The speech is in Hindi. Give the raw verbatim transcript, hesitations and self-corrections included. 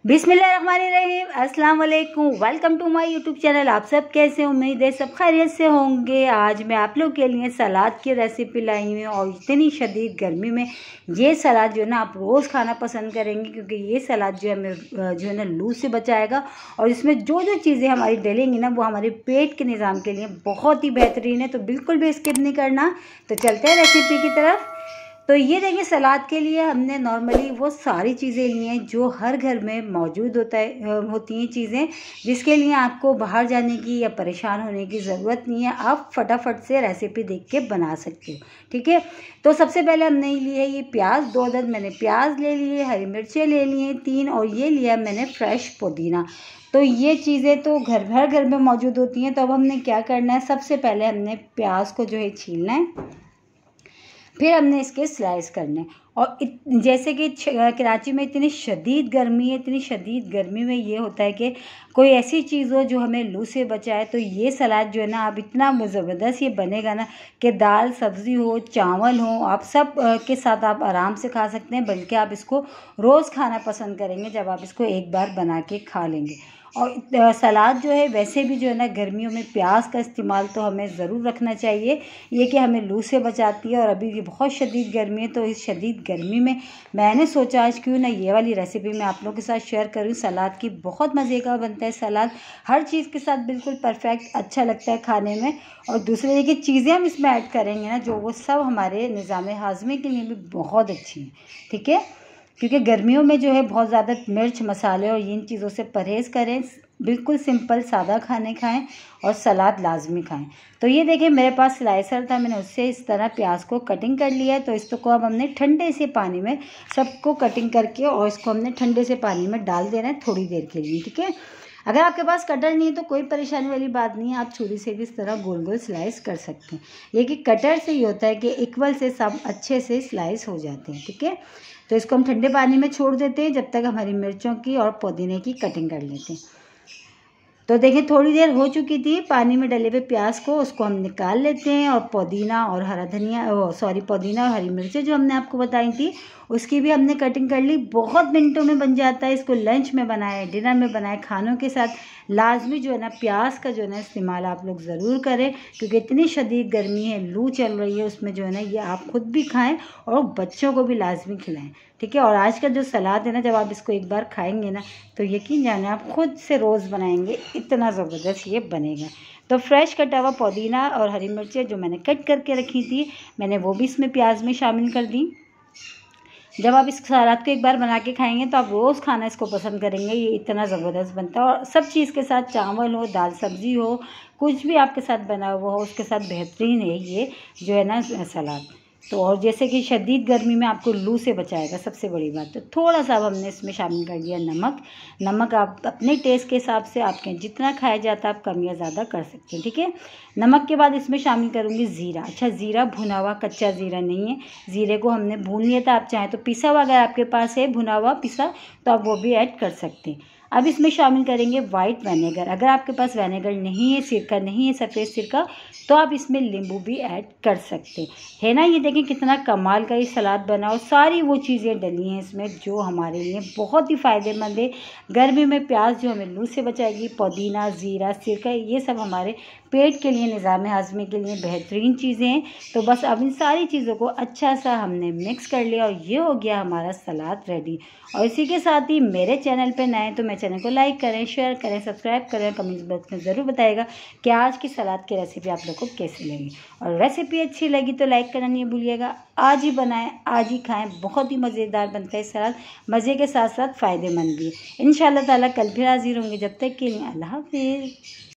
बिस्मिल्लाहिर्रहमानिर्रहीम, अस्सलाम वालेकुम। Welcome to my YouTube channel. आप सब कैसे, उम्मीद है सब खैरियत से होंगे। आज मैं आप लोग के लिए सलाद की रेसिपी लाई हुई हूँ और इतनी शदीद गर्मी में ये सलाद जो है ना आप रोज़ खाना पसंद करेंगे, क्योंकि ये सलाद जो है हमें जो है ना लू से बचाएगा और इसमें जो जो चीज़ें हमारी डलेंगी ना वो हमारे पेट के निज़ाम के लिए बहुत ही बेहतरीन है। तो बिल्कुल भी स्किप नहीं करना। तो चलते हैं रेसिपी की तरफ। तो ये देखिए, सलाद के लिए हमने नॉर्मली वो सारी चीज़ें ली हैं जो हर घर में मौजूद होता है होती हैं चीज़ें, जिसके लिए आपको बाहर जाने की या परेशान होने की ज़रूरत नहीं है। आप फटाफट से रेसिपी देख के बना सकते हो, ठीक है। तो सबसे पहले हमने ली है ये प्याज, दो अदद मैंने प्याज ले लिए, हरी मिर्चें ले ली हैं तीन, और ये लिया मैंने फ्रेश पुदीना। तो ये चीज़ें तो घर घर घर में मौजूद होती हैं। तो अब हमने क्या करना है, सबसे पहले हमने प्याज को जो है छीलना है, फिर हमने इसके स्लाइस करने। और इत, जैसे कि कराची में इतनी शदीद गर्मी है, इतनी शदीद गर्मी में ये होता है कि कोई ऐसी चीज़ हो जो हमें लू से बचाए। तो ये सलाद जो है ना आप इतना ज़बरदस्त ये बनेगा ना कि दाल सब्ज़ी हो, चावल हो, आप सब के साथ आप आराम से खा सकते हैं। बल्कि आप इसको रोज़ खाना पसंद करेंगे जब आप इसको एक बार बना के खा लेंगे। और सलाद जो है वैसे भी जो है ना गर्मियों में प्याज का इस्तेमाल तो हमें ज़रूर रखना चाहिए, ये कि हमें लू से बचाती है। और अभी ये बहुत शदीद गर्मी है, तो इस शदीद गर्मी में मैंने सोचा आज क्यों ना ये वाली रेसिपी मैं आप लोगों के साथ शेयर करूँ। सलाद की बहुत मज़े का बनता है सलाद, हर चीज़ के साथ बिल्कुल परफेक्ट अच्छा लगता है खाने में। और दूसरे देखिए चीज़ें हम इसमें ऐड करेंगे ना जो वो सब हमारे निज़ाम हाज़मे के लिए भी बहुत अच्छी हैं, ठीक है। क्योंकि गर्मियों में जो है बहुत ज़्यादा मिर्च मसाले और इन चीज़ों से परहेज़ करें, बिल्कुल सिंपल सादा खाने खाएं और सलाद लाजमी खाएं। तो ये देखिए मेरे पास स्लाइसर था, मैंने उससे इस तरह प्याज को कटिंग कर लिया है। तो इसको अब हमने ठंडे से पानी में सबको कटिंग करके और इसको हमने ठंडे से पानी में डाल देना है थोड़ी देर के लिए, ठीक है। अगर आपके पास कटर नहीं है तो कोई परेशानी वाली बात नहीं है, आप छुरी से भी इस तरह गोल गोल स्लाइस कर सकते हैं। लेकिन कटर से ये होता है कि इक्वल से सब अच्छे से स्लाइस हो जाते हैं, ठीक है। तो इसको हम ठंडे पानी में छोड़ देते हैं जब तक हम हरी मिर्चों की और पुदीने की कटिंग कर लेते हैं। तो देखिए थोड़ी देर हो चुकी थी पानी में डले हुए प्याज को, उसको हम निकाल लेते हैं। और पुदीना और हरा धनिया सॉरी पुदीना और हरी मिर्चें जो हमने आपको बताई थी उसकी भी हमने कटिंग कर ली। बहुत मिनटों में बन जाता है। इसको लंच में बनाए, डिनर में बनाए, खानों के साथ लाजमी जो है ना प्याज का जो है ना इस्तेमाल आप लोग ज़रूर करें, क्योंकि इतनी शदीद गर्मी है, लू चल रही है, उसमें जो है ना ये आप खुद भी खाएं और बच्चों को भी लाजमी खिलाएं, ठीक है। और आज का जो सलाद है ना जब आप इसको एक बार खाएंगे ना तो यकीन जाने आप खुद से रोज़ बनाएंगे, इतना ज़बरदस्त ये बनेगा। तो फ्रेश कटा हुआ पुदीना और हरी मिर्चें जो मैंने कट करके रखी थी मैंने वो भी इसमें प्याज में शामिल कर दी। जब आप इस सलाद को एक बार बना के खाएंगे तो आप रोज़ खाना इसको पसंद करेंगे, ये इतना ज़बरदस्त बनता है। और सब चीज़ के साथ, चावल हो, दाल सब्ज़ी हो, कुछ भी आपके साथ बना हुआ हो उसके साथ बेहतरीन है ये जो है ना सलाद। तो और जैसे कि शदीद गर्मी में आपको लू से बचाएगा, सबसे बड़ी बात। तो थोड़ा सा अब हमने इसमें शामिल कर दिया नमक। नमक आप अपने टेस्ट के हिसाब से, आपके जितना खाया जाता है आप कम या ज़्यादा कर सकते हैं, ठीक है। नमक के बाद इसमें शामिल करूँगी ज़ीरा। अच्छा, ज़ीरा भुना हुआ, कच्चा ज़ीरा नहीं है, ज़ीरे को हमने भून लिया था। आप चाहें तो पिसा हुआ अगर आपके पास है भुना हुआ पिसा तो आप वो भी ऐड कर सकते हैं। अब इसमें शामिल करेंगे वाइट विनेगर। अगर आपके पास विनेगर नहीं है, सिरका नहीं है, सफ़ेद सिरका, तो आप इसमें नींबू भी ऐड कर सकते हैं ना। ये देखें कितना कमाल का ये सलाद बना और सारी वो चीज़ें डली हैं इसमें जो हमारे लिए बहुत ही फ़ायदेमंद है। गर्मी में प्याज जो हमें लू से बचाएगी, पुदीना, ज़ीरा, सिरका, ये सब हमारे पेट के लिए, निज़ाम हाज़मे के लिए बेहतरीन चीज़ें हैं। तो बस अब इन सारी चीज़ों को अच्छा सा हमने मिक्स कर लिया और ये हो गया हमारा सलाद रेडी। और इसी के साथ ही मेरे चैनल पे नए तो मेरे चैनल को लाइक करें, शेयर करें, सब्सक्राइब करें, कमेंट बॉक्स में ज़रूर बताइएगा कि आज की सलाद की रेसिपी आप लोग को कैसी लगी। और रेसिपी अच्छी लगी तो लाइक करना नहीं भूलिएगा। आज ही बनाएं, आज ही खाएं, बहुत ही मज़ेदार बनता है सलाद, मज़े के साथ साथ फ़ायदेमंद भी है। इंशाअल्लाह ताला कल फिर हाजिर होंगे, जब तक के लिए अल्लाह हाफ़िज़।